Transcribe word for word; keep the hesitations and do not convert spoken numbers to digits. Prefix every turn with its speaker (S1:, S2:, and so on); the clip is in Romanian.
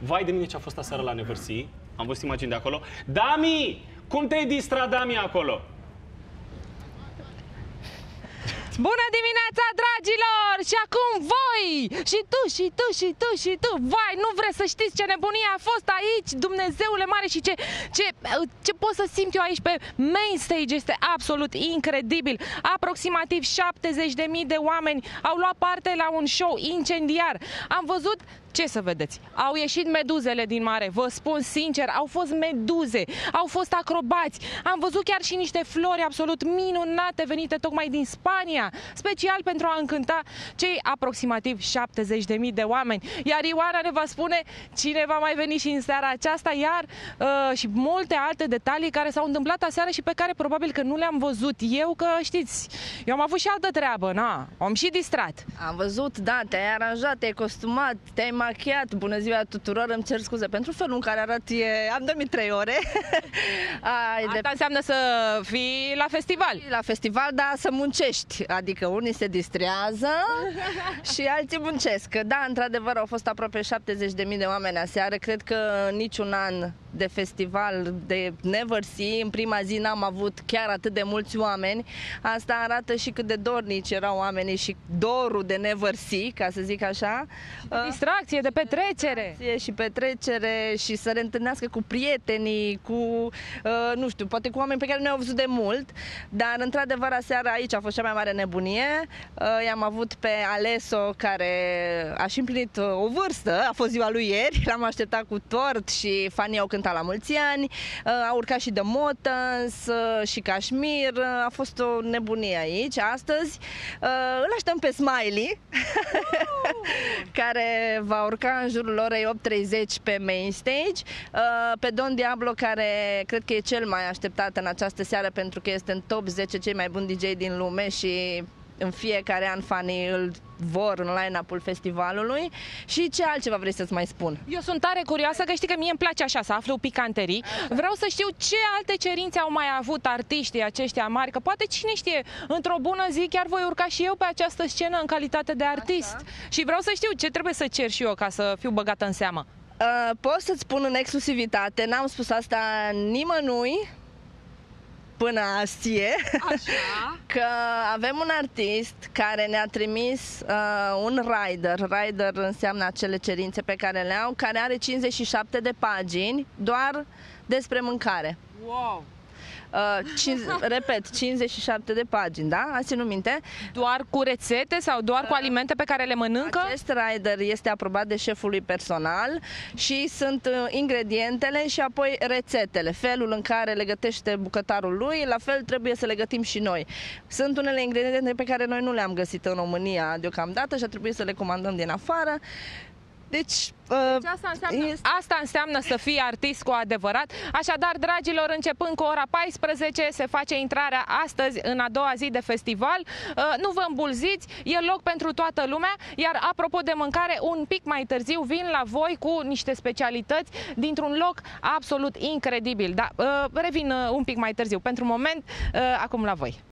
S1: Vai de mine ce a fost aseară la Neversea. Am văzut imagini de acolo. Dami! Cum te-ai distrat, Dami, acolo?
S2: Bună dimineața, dragilor! Și acum voi! Și tu, și tu, și tu, și tu! Vai, nu vreți să știți ce nebunie a fost aici, Dumnezeule mare, și ce, ce, ce pot să simt eu aici pe main stage. Este absolut incredibil. Aproximativ șaptezeci de mii de oameni au luat parte la un show incendiar. Am văzut, ce să vedeți, au ieșit meduzele din mare, vă spun sincer, au fost meduze, au fost acrobați, am văzut chiar și niște flori absolut minunate venite tocmai din Spania, special pentru a încânta cei aproximativ șaptezeci de mii de oameni. Iar Ioana ne va spune cine va mai veni și în seara aceasta, iar uh, și multe alte detalii care s-au întâmplat aseară și pe care probabil că nu le-am văzut eu, că știți, eu am avut și altă treabă, na, am și distrat.
S3: Am văzut, da, te-ai aranjat, te-ai costumat, te-ai machiat. Bună ziua tuturor, îmi cer scuze pentru felul în care arăt. E... Am dormit trei ore. Ai,
S2: Asta de... înseamnă să fii la festival.
S3: La festival, da, să muncești. Adică unii se distrează și alții muncesc. Da, într-adevăr, au fost aproape șaptezeci de mii de oameni aseară. Cred că niciun an de festival de Neversea, în prima zi n-am avut chiar atât de mulți oameni. Asta arată și cât de dornici erau oamenii și dorul de Neversea, ca să zic așa.
S2: De distracție, de petrecere.
S3: Și petrecere și să reîntâlnească cu prietenii, cu, uh, nu știu, poate cu oameni pe care nu i-au văzut de mult, dar într-adevăr aseară aici a fost cea mai mare nebunie. Uh, i-am avut pe Aleso, care a și împlinit o vârstă, a fost ziua lui ieri, l-am așteptat cu tort și fanii au cântat la mulți ani, uh, a urcat și The Motans uh, și Kashmir, uh, a fost o nebunie aici. Astăzi uh, îl așteptăm pe Smiley, care va urca în jurul orei opt treizeci pe main stage, pe Don Diablo, care cred că e cel mai așteptat în această seară pentru că este în top zece cei mai buni D J din lume și în fiecare an fanii îl vor în line-up-ul festivalului. Și ce altceva vrei să-ți mai spun?
S2: Eu sunt tare curioasă, că știi că mie îmi place așa să aflu picanterii. Vreau să știu ce alte cerințe au mai avut artiștii aceștia mari, că poate cine știe, într-o bună zi chiar voi urca și eu pe această scenă în calitate de artist. Așa. Și vreau să știu ce trebuie să cer și eu ca să fiu băgată în seamă.
S3: Uh, pot să-ți spun în exclusivitate, n-am spus asta nimănui până astie,
S2: așa,
S3: că avem un artist care ne-a trimis uh, un rider. Rider înseamnă acele cerințe pe care le au, care are cincizeci și șapte de pagini doar despre mâncare.
S2: Wow!
S3: Uh, cinci, repet, cincizeci și șapte de pagini, da? Ați ținut minte?
S2: Doar cu rețete sau doar cu alimente pe care le mănâncă?
S3: Acest rider este aprobat de șeful lui personal și sunt ingredientele și apoi rețetele, felul în care le gătește bucătarul lui, la fel trebuie să le gătim și noi. Sunt unele ingrediente pe care noi nu le-am găsit în România deocamdată și a trebuit să le comandăm din afară. Deci, uh,
S2: deci asta, înseamnă, este... asta înseamnă să fii artist cu adevărat. Așadar, dragilor, începând cu ora paisprezece se face intrarea astăzi în a doua zi de festival. Uh, nu vă îmbulziți, e loc pentru toată lumea. Iar apropo de mâncare, un pic mai târziu vin la voi cu niște specialități dintr-un loc absolut incredibil. Dar uh, revin uh, un pic mai târziu. Pentru moment, uh, acum la voi.